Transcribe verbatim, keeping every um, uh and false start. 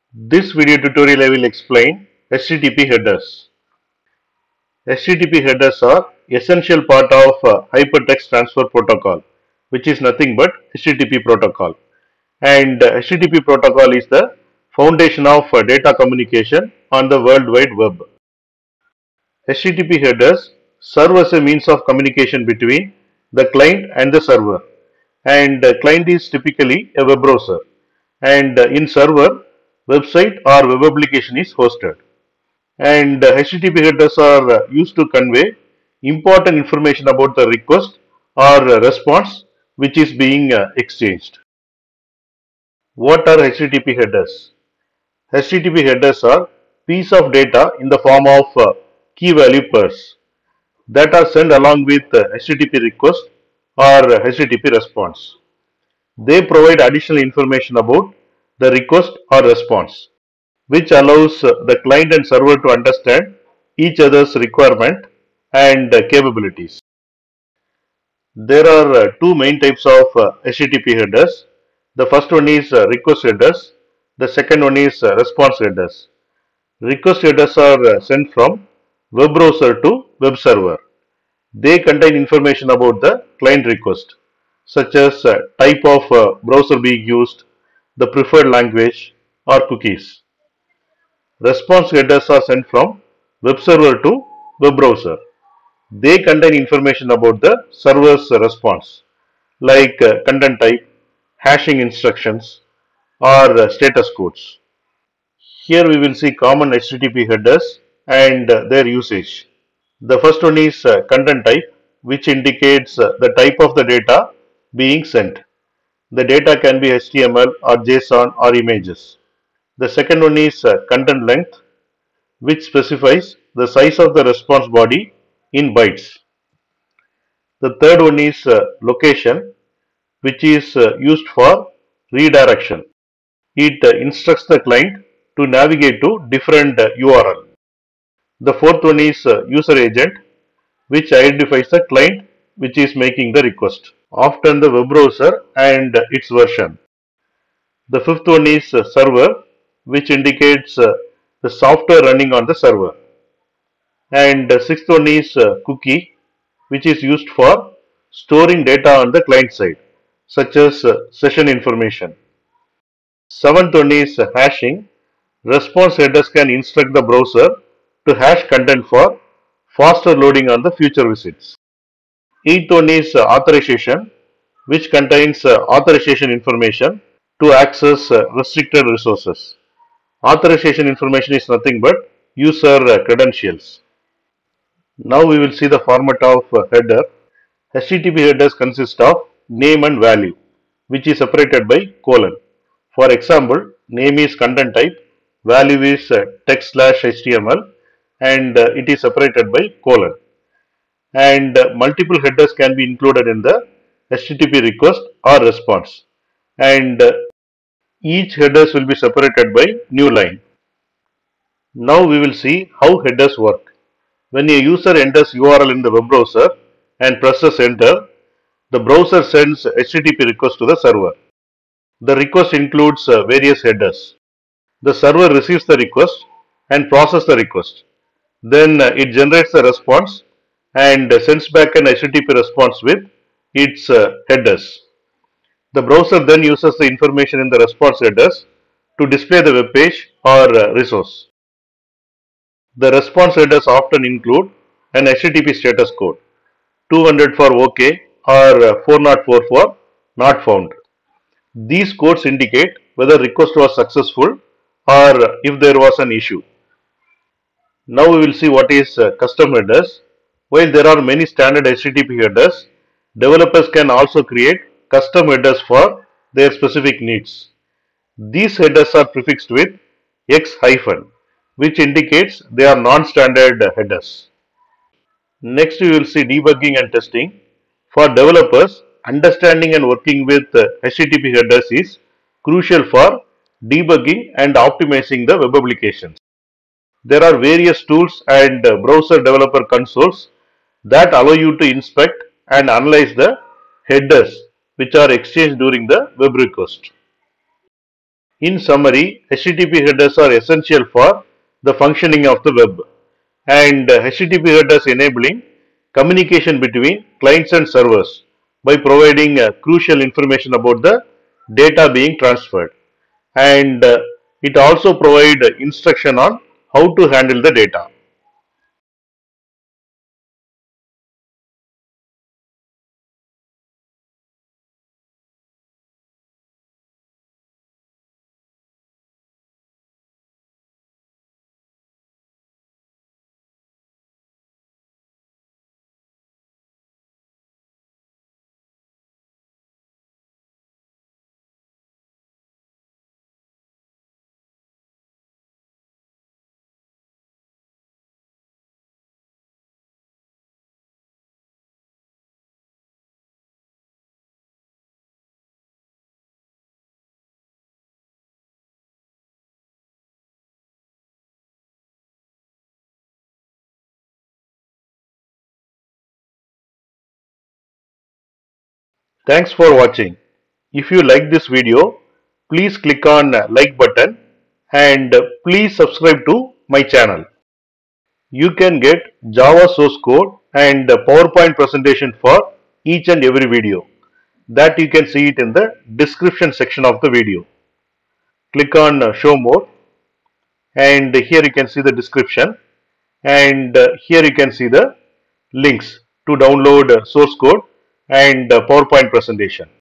This video tutorial I will explain H T T P headers. H T T P headers are essential part of uh, hypertext transfer protocol, which is nothing but H T T P protocol. And uh, H T T P protocol is the foundation of uh, data communication on the World Wide Web. H T T P headers serve as a means of communication between the client and the server. And uh, client is typically a web browser, and uh, in server, website or web application is hosted. And uh, H T T P headers are uh, used to convey important information about the request or uh, response which is being uh, exchanged. What are H T T P headers? H T T P headers are piece of data in the form of uh, key value pairs that are sent along with uh, H T T P request or uh, H T T P response. They provide additional information about the request or response, which allows uh, the client and server to understand each other's requirement and uh, capabilities. There are uh, two main types of uh, H T T P headers. The first one is uh, request headers. The second one is uh, response headers. Request headers are uh, sent from web browser to web server. They contain information about the client request, such as uh, type of uh, browser being used, the preferred language, or cookies. Response headers are sent from web server to web browser. They contain information about the server's response, like uh, content type, hashing instructions, or uh, status codes. Here we will see common H T T P headers and uh, their usage. The first one is uh, content type, which indicates uh, the type of the data being sent. The data can be H T M L or JSON or images. The second one is uh, content length, which specifies the size of the response body in bytes. The third one is uh, location, which is uh, used for redirection. It uh, instructs the client to navigate to different uh, U R L. The fourth one is uh, user agent, which identifies the client which is making the request, often the web browser and its version. The fifth one is uh, server, which indicates uh, the software running on the server. And the sixth one is uh, cookie, which is used for storing data on the client side, such as uh, session information. Seventh one is uh, hashing. Response headers can instruct the browser to hash content for faster loading on the future visits. Eighth one is uh, authorization, which contains uh, authorization information to access uh, restricted resources. Authorization information is nothing but user uh, credentials. Now we will see the format of uh, header. H T T P headers consist of name and value, which is separated by colon. For example, name is content type, value is uh, text slash H T M L, and uh, it is separated by colon. And uh, multiple headers can be included in the H T T P request or response. And uh, each headers will be separated by new line. Now we will see how headers work. When a user enters U R L in the web browser and presses enter, the browser sends H T T P request to the server. The request includes uh, various headers. The server receives the request and processes the request. Then uh, it generates the response and uh, sends back an H T T P response with its uh, headers. The browser then uses the information in the response headers to display the web page or uh, resource. The response headers often include an H T T P status code, two hundred for OK or uh, four oh four for not found. These codes indicate whether request was successful or if there was an issue. Now we will see what is uh, custom headers. While there are many standard H T T P headers, developers can also create custom headers for their specific needs. These headers are prefixed with X hyphen, which indicates they are non-standard headers. Next we will see debugging and testing. For developers, understanding and working with H T T P headers is crucial for debugging and optimizing the web applications. There are various tools and browser developer consoles that allow you to inspect and analyze the headers which are exchanged during the web request. In summary, H T T P headers are essential for the functioning of the web, and H T T P headers enabling communication between clients and servers by providing uh, crucial information about the data being transferred, and uh, it also provide instruction on how to handle the data. Thanks for watching. If you like this video, please click on like button and please subscribe to my channel. You can get Java source code and PowerPoint presentation for each and every video. That you can see it in the description section of the video. Click on uh, show more, and here you can see the description, and uh, here you can see the links to download uh, source code and uh, PowerPoint presentation.